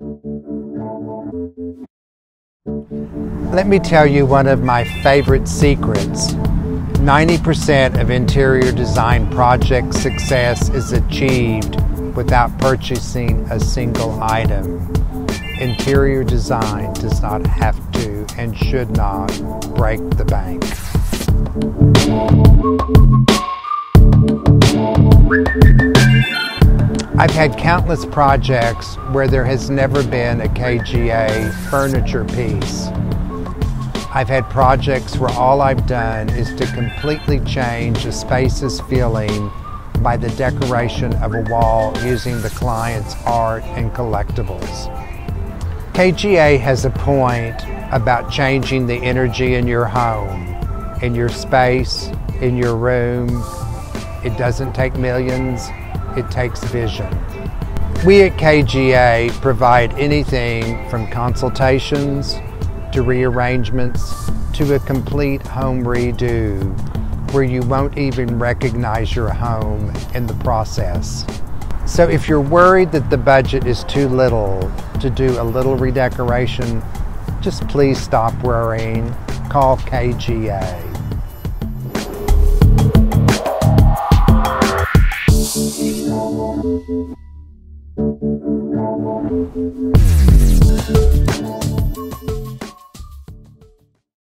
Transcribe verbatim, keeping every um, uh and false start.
Let me tell you one of my favorite secrets. ninety percent of interior design project success is achieved without purchasing a single item. Interior design does not have to and should not break the bank. I've had countless projects where there has never been a K G A furniture piece. I've had projects where all I've done is to completely change a space's feeling by the decoration of a wall using the client's art and collectibles. K G A has a point about changing the energy in your home, in your space, in your room. It doesn't take millions, it takes vision. We at K G A provide anything from consultations to rearrangements to a complete home redo where you won't even recognize your home in the process. So if you're worried that the budget is too little to do a little redecoration, just please stop worrying. Call K G A. Thank you.